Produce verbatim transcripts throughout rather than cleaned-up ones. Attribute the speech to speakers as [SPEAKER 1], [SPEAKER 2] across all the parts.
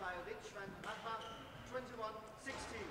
[SPEAKER 1] by Rich van Radma, twenty-one sixteen.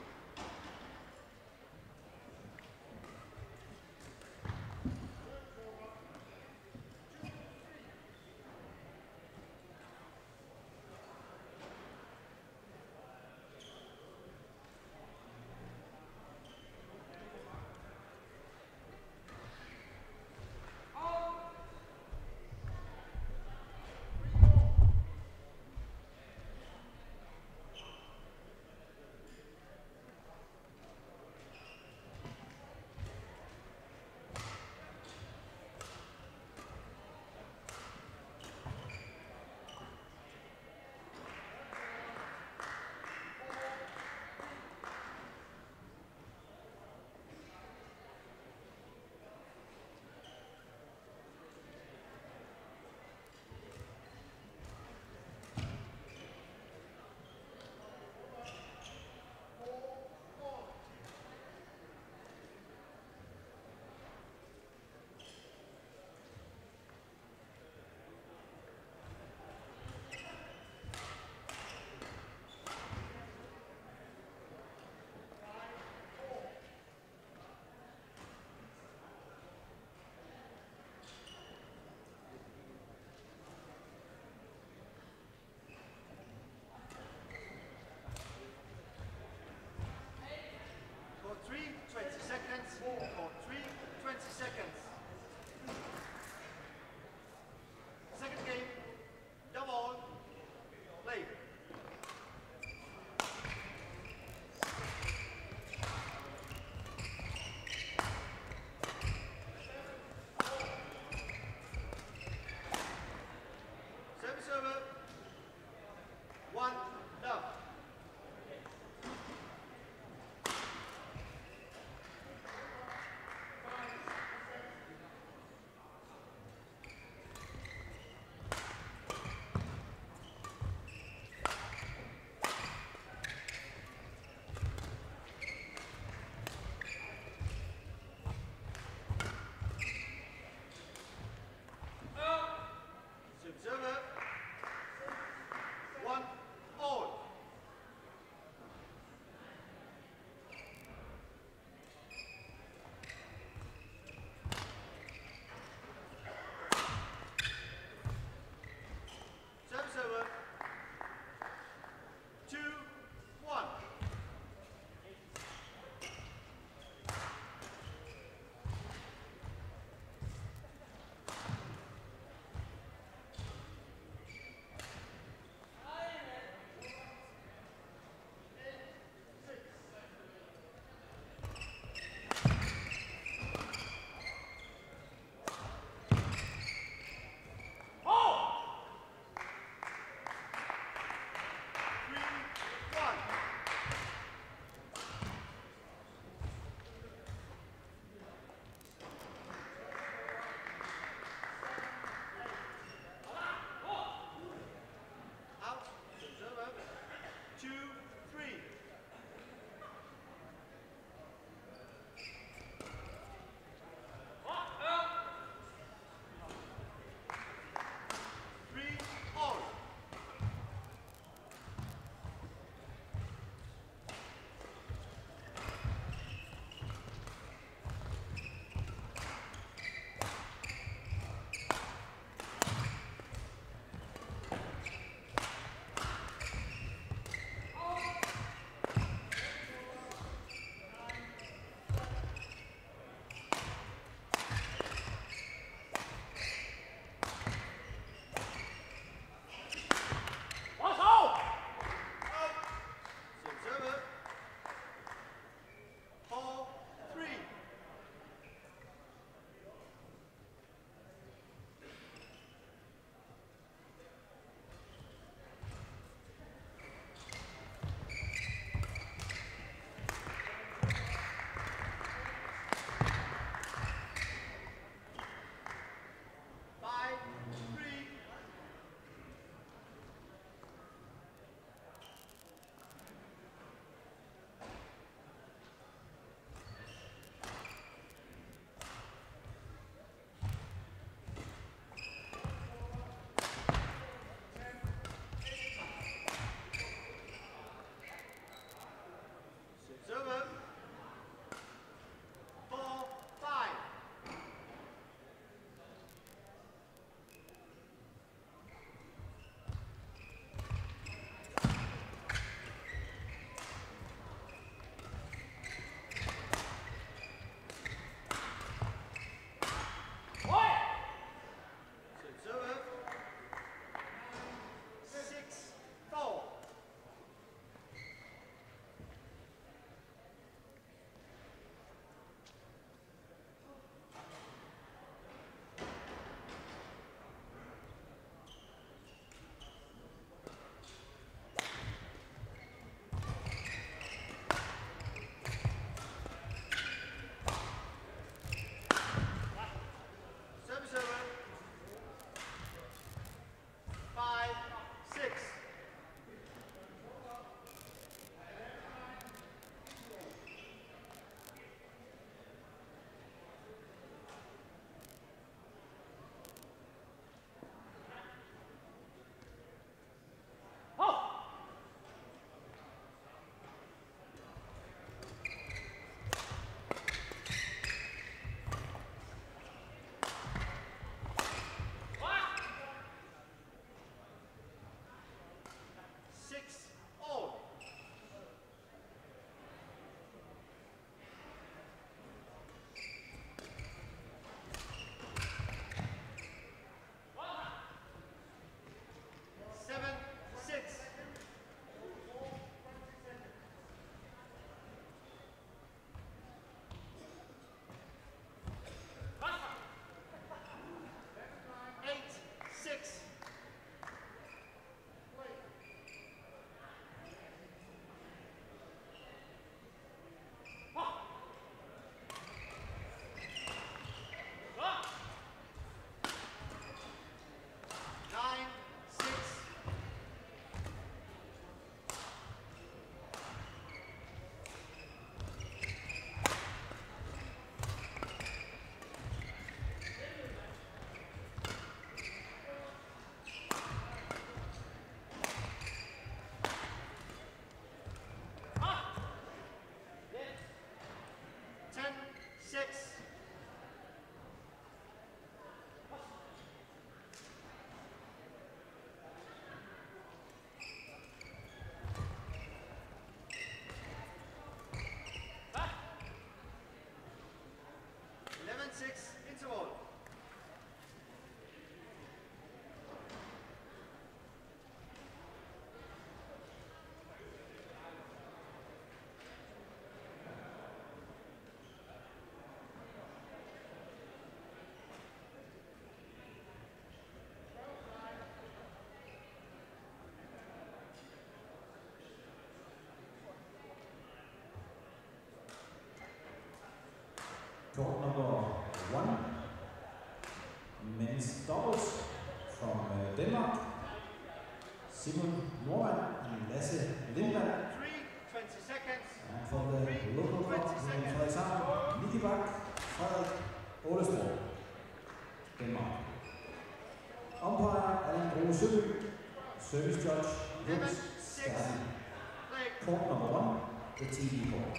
[SPEAKER 2] Normann and L.Lasse Lindvald.
[SPEAKER 1] three, twenty seconds.
[SPEAKER 2] And for the local club in Frederikshavn, Nicky, Frederik, F.Aalestrup, Denmark. Umpire Sidek, service judge Doubes. Court number one, the T V court.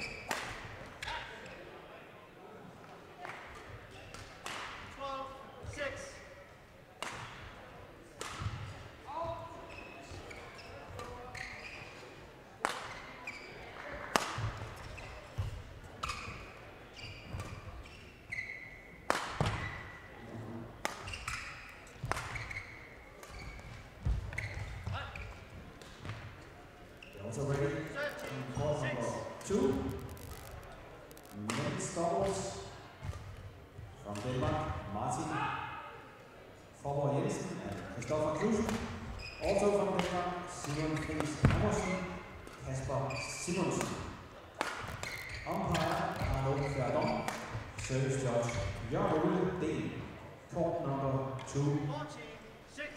[SPEAKER 1] twelve, six.
[SPEAKER 2] Also ready in court number two. Men's doubles from Denmark, Martin Viktor Axelsen and Viktor Axelsen. Also from Denmark, Simon Frederik, Kasper Simonsen. Umpire Henri Hurskainen, service judge Ville, court number two.
[SPEAKER 1] fourteen, six.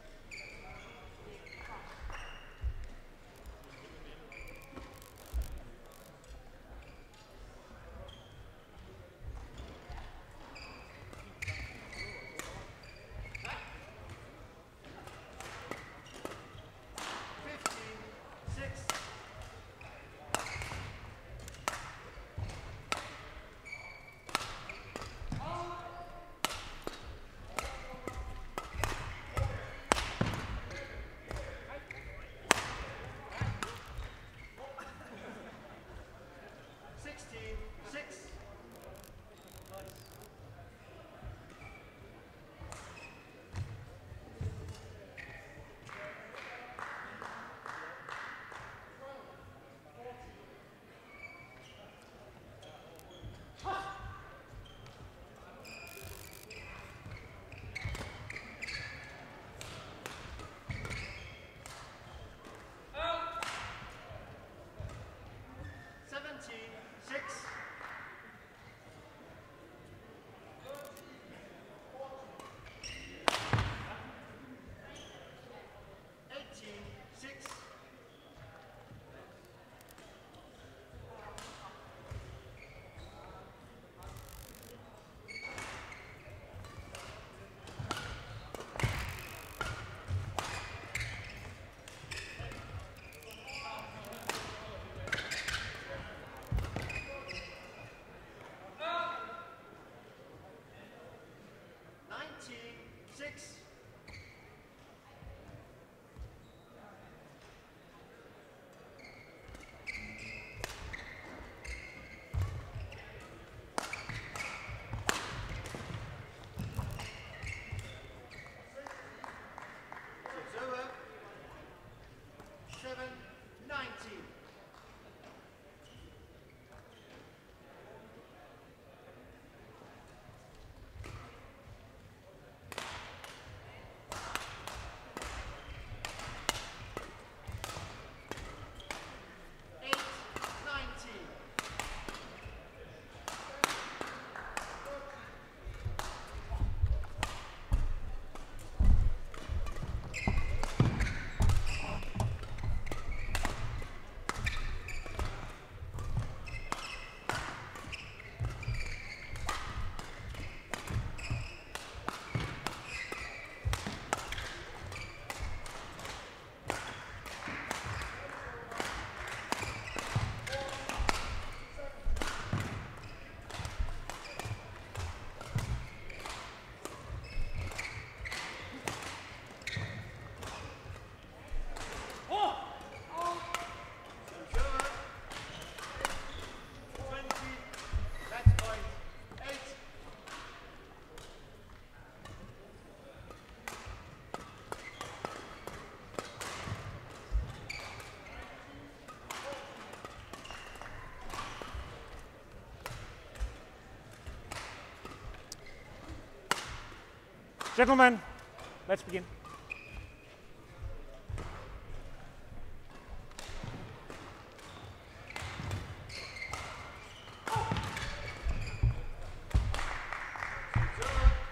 [SPEAKER 3] Gentlemen, let's begin.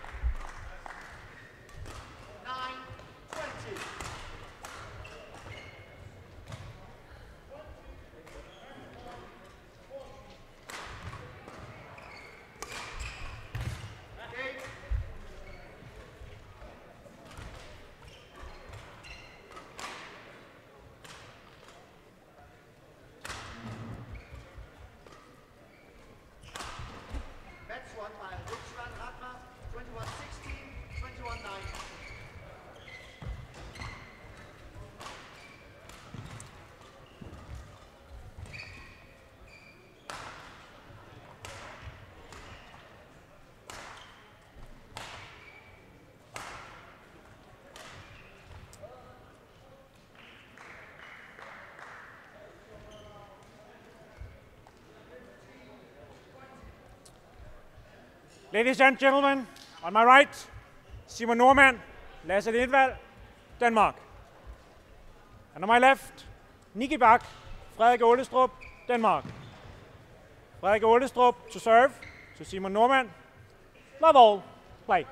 [SPEAKER 1] nine twenty.
[SPEAKER 3] Ladies and gentlemen, on my right, Simon Normann, L.Lasse Lindvald, Denmark. And on my left, Nicky Bach, Frederik F.Aalestrup, Denmark. Frederik F.Aalestrup to serve to Simon Normann. Love all, play.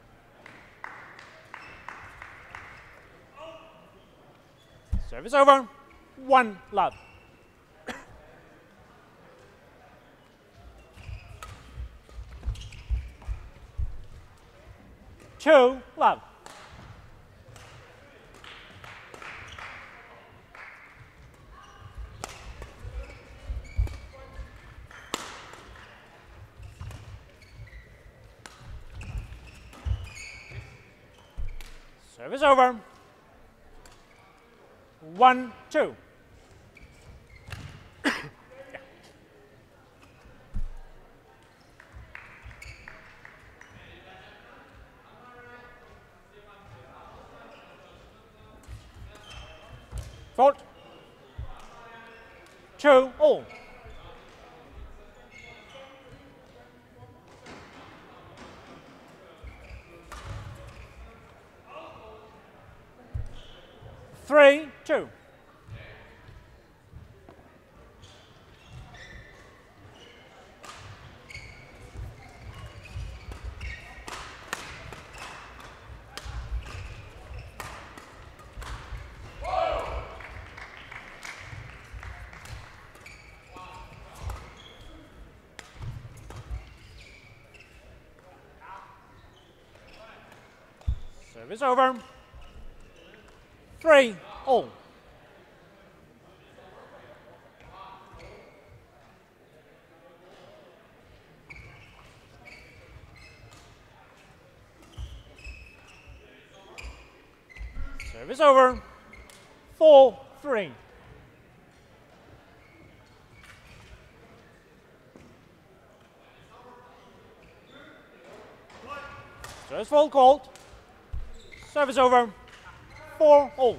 [SPEAKER 3] Service over, one love. Two love. Service over. One, two. Yeah. Fault. Two, all. Three, two. Service over. Three, all. Service over. Four, three. Service full called. Service over. Four, all.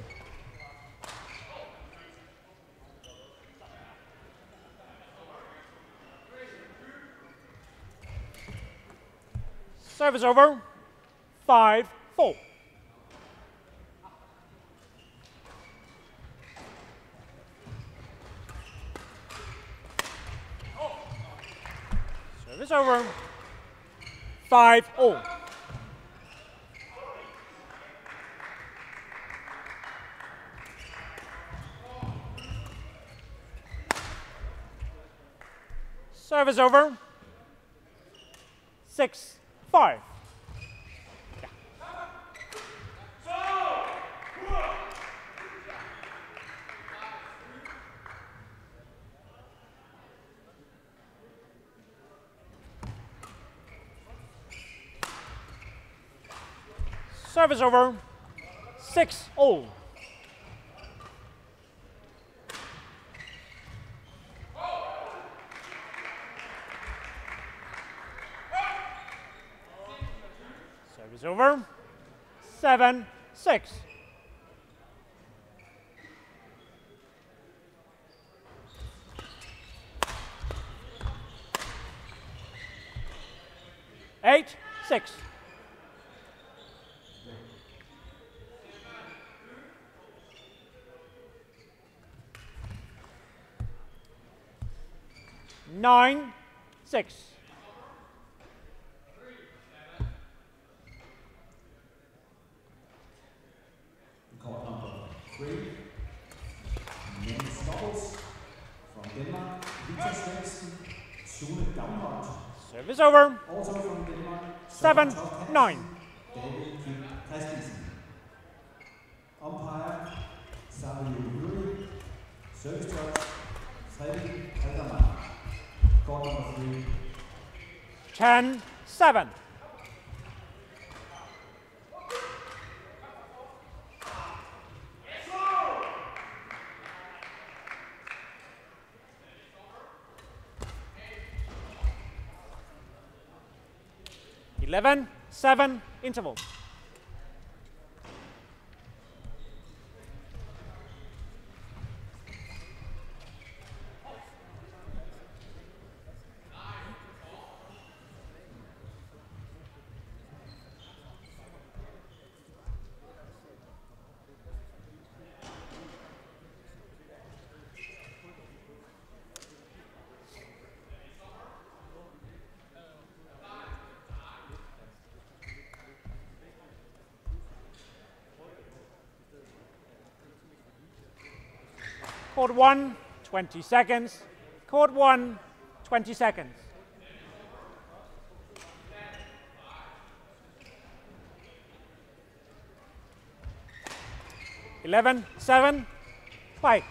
[SPEAKER 3] Service over. Five, four. Service over. Five, all. Service over. Six, five. Yeah. Service over. Six, all. Service over. Seven, six. Eight, six. Nine, six.
[SPEAKER 2] Court number three, men's doubles from Denmark, Viktor Axelsen, Doubes.
[SPEAKER 3] Service over.
[SPEAKER 2] Also from Denmark,
[SPEAKER 3] Seven, nine.
[SPEAKER 2] David Christensen. Umpire, Henri. Service judge, Frederik. Court number three.
[SPEAKER 3] Ten, seven. Eleven, seven, interval. Court one, twenty seconds. Court one, twenty seconds. eleven, seven, fight.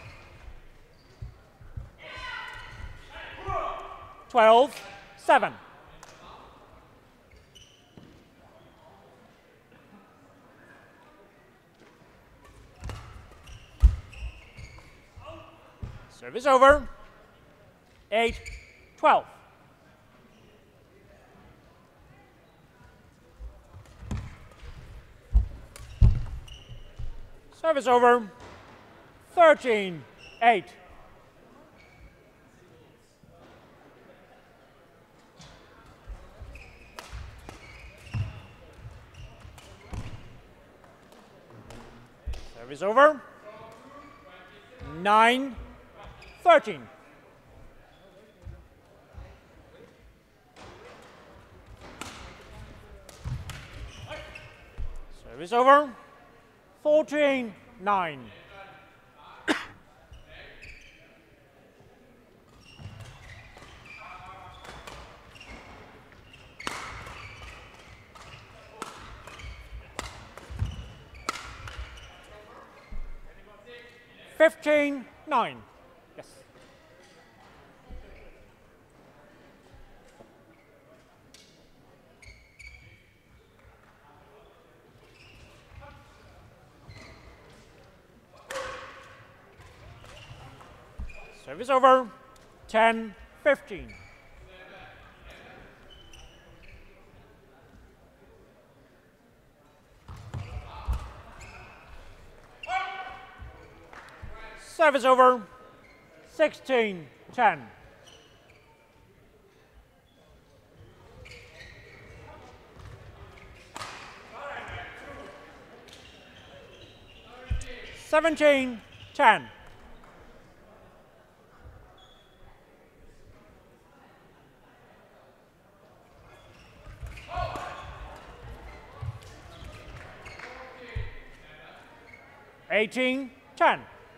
[SPEAKER 3] twelve, seven. Service over. eight, twelve. Service over. thirteen, eight. Service over. nine, thirteen. Service over. fourteen, nine. fifteen, nine. Yes. Service over. ten, fifteen. Service over. sixteen, ten. seventeen, ten. eighteen, ten.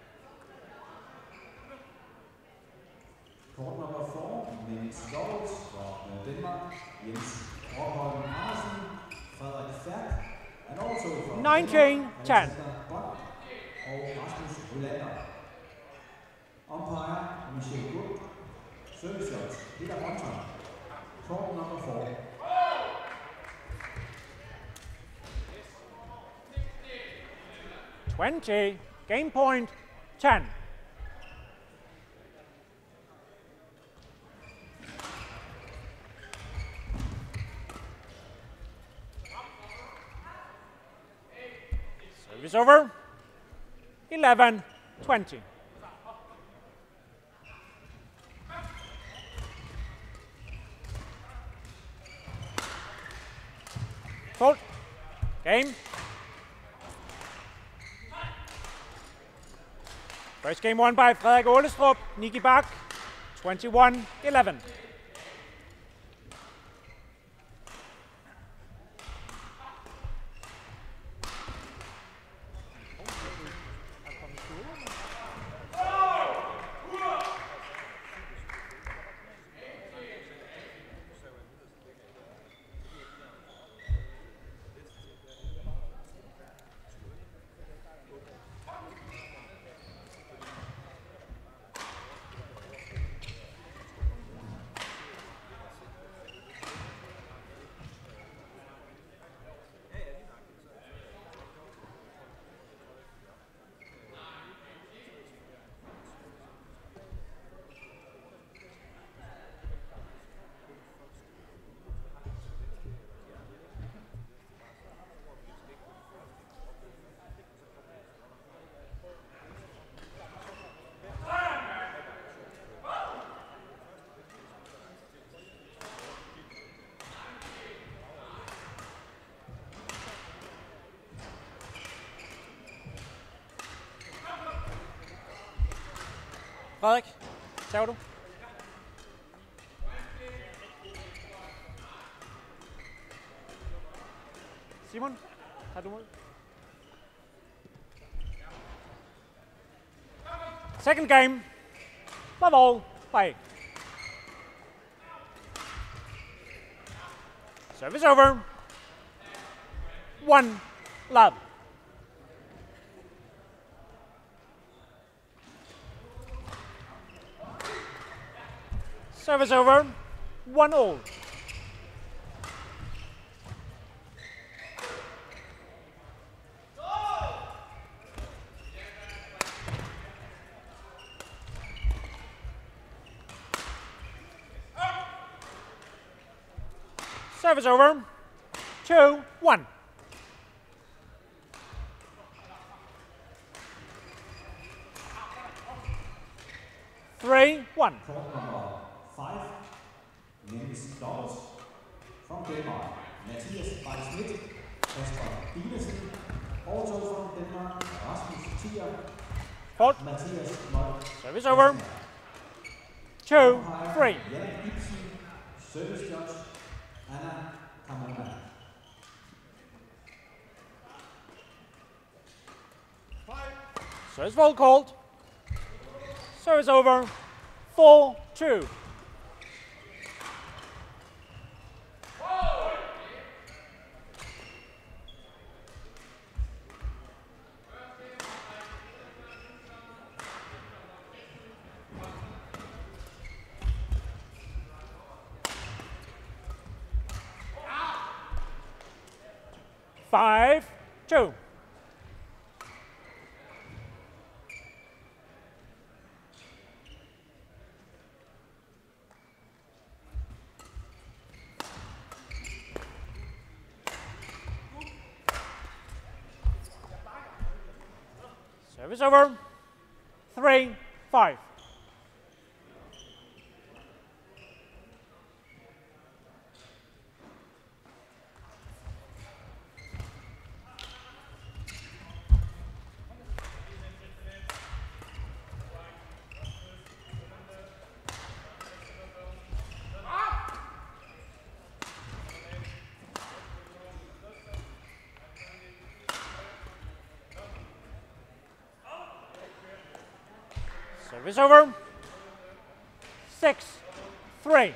[SPEAKER 2] Court number four, men's doubles from Denmark, Normann, Frederik, and also from
[SPEAKER 3] nineteen, ten.
[SPEAKER 2] Denmark, Ville. Umpire, Michel. Service shots, Peter Monton. Court number four.
[SPEAKER 3] twenty. Game point, ten. Service over. eleven, twenty. Fault. Game. First game won by F.Aalestrup, Nicky Bach, twenty-one, eleven. Frederik, server du? Simon, tager du mod? Second game, love all, by. Service over. One, love. Service over. One all. Service over. Two, one. Three, one.
[SPEAKER 2] Court number five, men's doubles from Denmark. Mathias Schmidt, Kasper Dinesen, also from Denmark. Rasmus Thier,
[SPEAKER 3] Fault.
[SPEAKER 2] Mathias Møller.
[SPEAKER 3] Service over. Two, three.
[SPEAKER 2] Jan Ibsen, service judge, Anna Kamona.
[SPEAKER 3] Service fault called. Service over. Four, two. Five, two. Service over. Three, five. Service over. Six, three.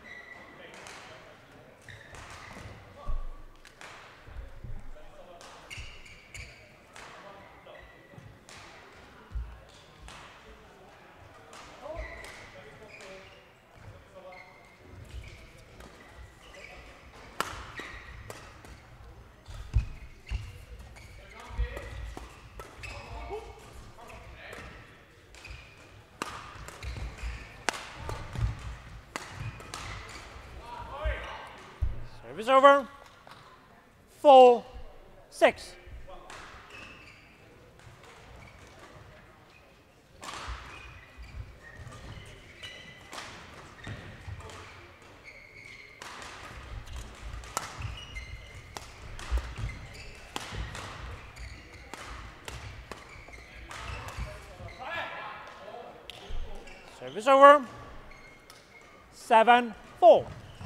[SPEAKER 3] Service over. Four, six. Service over. Seven, four.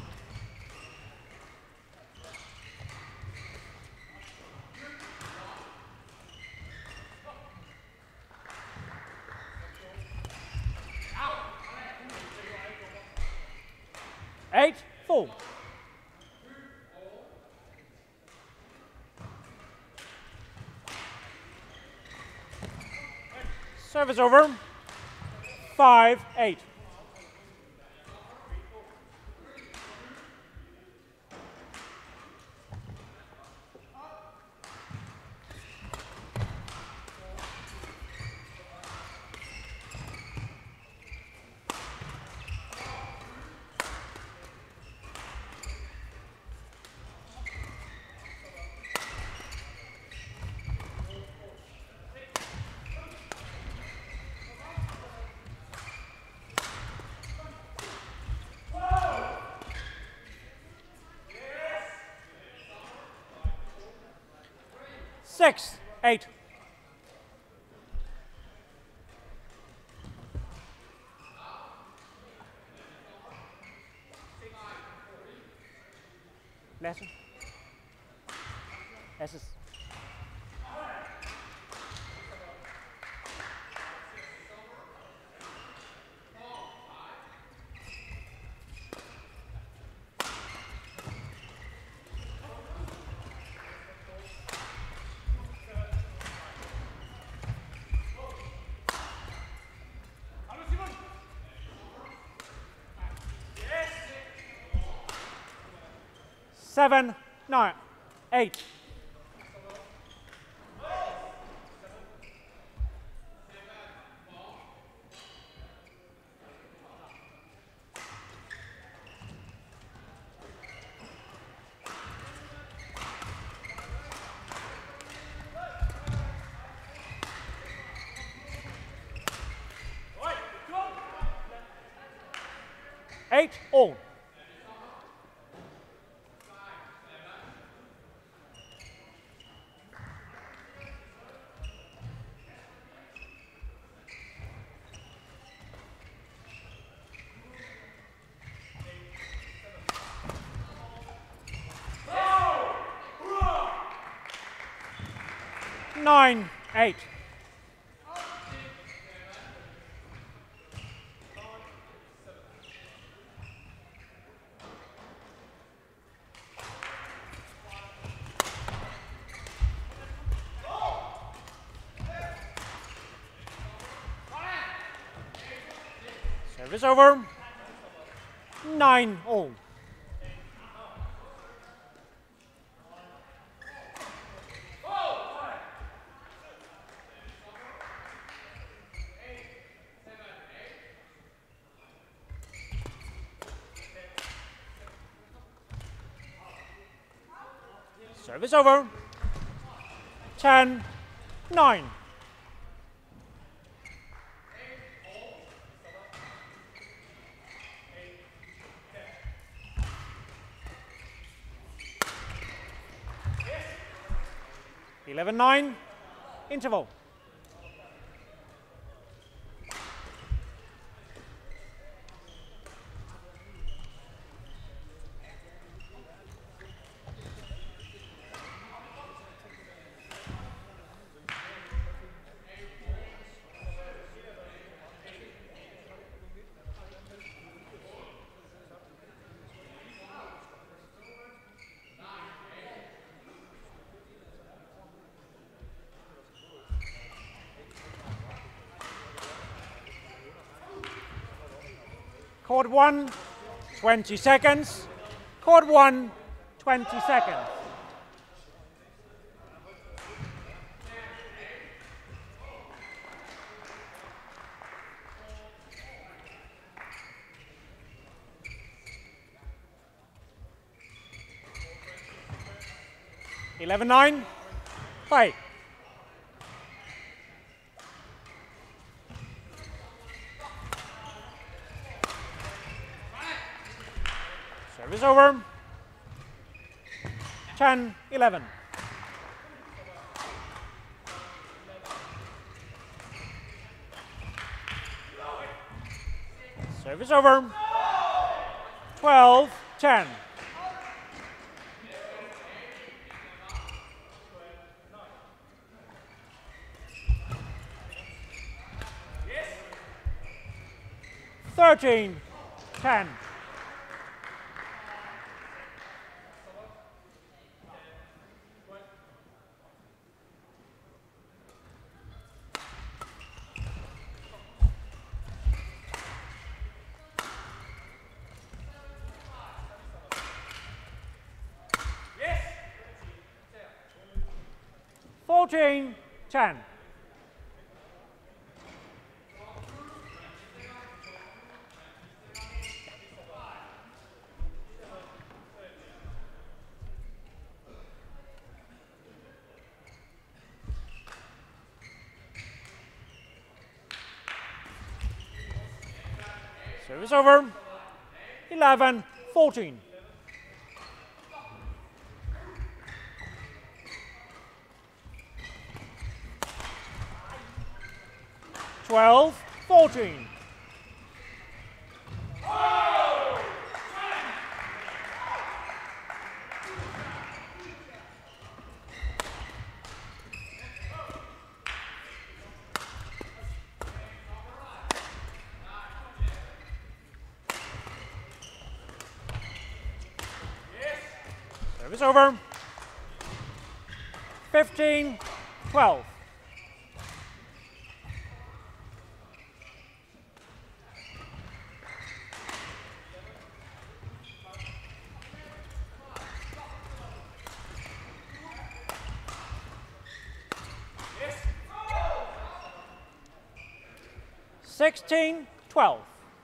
[SPEAKER 3] Eight, four. Service over. Five, eight. Six, eight. L.Lasse. Asses. seven, nine, eight. Eight all. Nine, eight. Service over. Nine all. Service over. Ten, nine. Eleven, nine. Interval. Court one, twenty seconds. Court one, twenty seconds. Eleven, nine. Fight. Service over. Ten, eleven. Service over. Twelve, ten. Thirteen, ten. Fourteen, ten. Service over. Eleven, fourteen. Twelve, fourteen. Service over. Fifteen, twelve. sixteen twelve.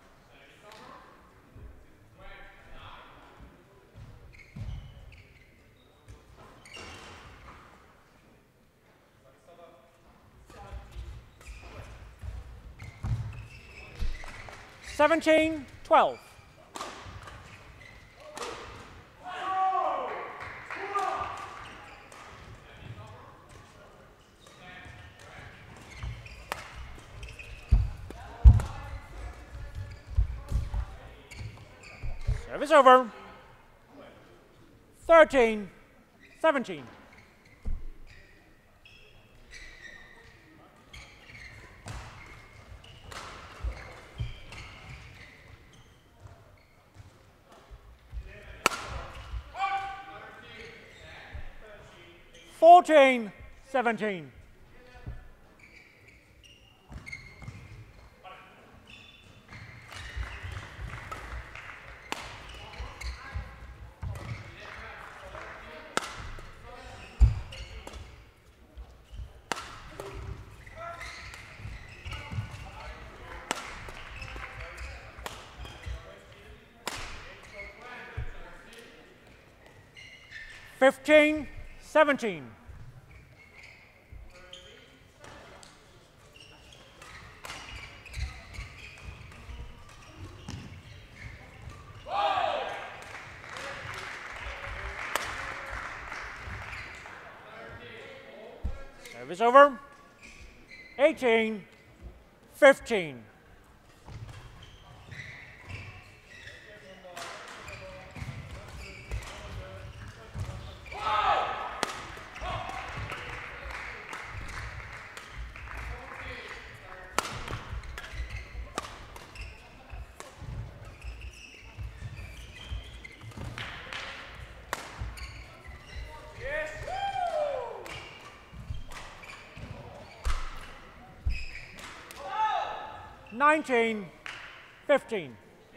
[SPEAKER 3] seventeen twelve. Service over. thirteen seventeen. fourteen seventeen. fifteen seventeen. Service over. eighteen fifteen. nineteen fifteen.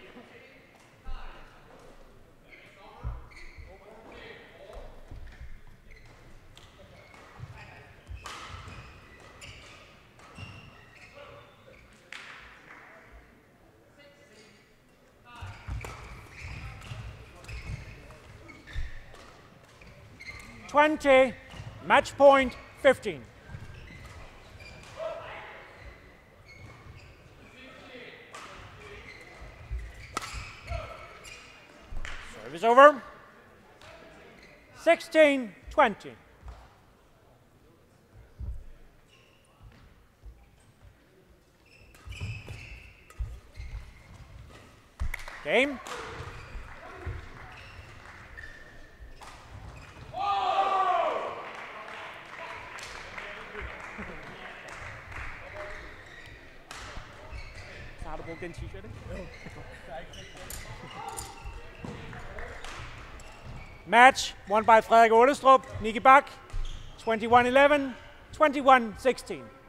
[SPEAKER 3] twenty, match point fifteen. Service over. sixteen twenty. Game. Så har du brugt den t-shirt, ikke? Match won by Frederik F.Aalestrup, Nicky Bach, twenty-one eleven, twenty-one sixteen.